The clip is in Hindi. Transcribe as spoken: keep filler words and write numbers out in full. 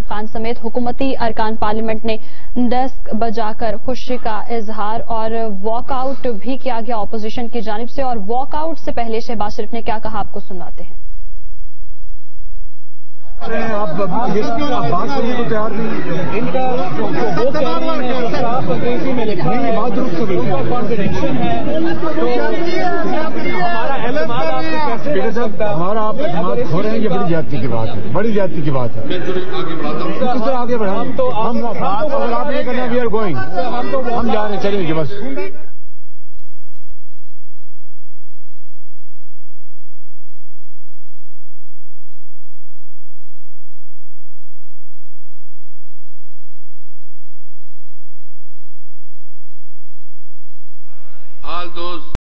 खान समेत हुकूमती अरकान पार्लियामेंट ने डेस्क बजाकर खुशी का इजहार और वॉकआउट भी किया गया अपोजिशन की जानिब से। और वॉकआउट से पहले शहबाज शरीफ ने क्या कहा, आपको सुनाते हैं। आप बात करने को तैयार नहीं, इनका वो कह रहे हैं साफ अंग्रेजी में लिखा है, बात दुरुस्त करो, कॉन्ट्रडिक्शन है, तो हमारा एतमाद आपको कैसे साहब हमारा आप एतमाद खो रहे हैं, ये बड़ी ज्यादती की बात है, बड़ी ज्यादती की बात है। किस तरह आगे बढ़ा, हम तो हम अगर आप नहीं करना, वी आर गोइंग, हम तो हम जा रहे हैं, चलेंगे बस। all those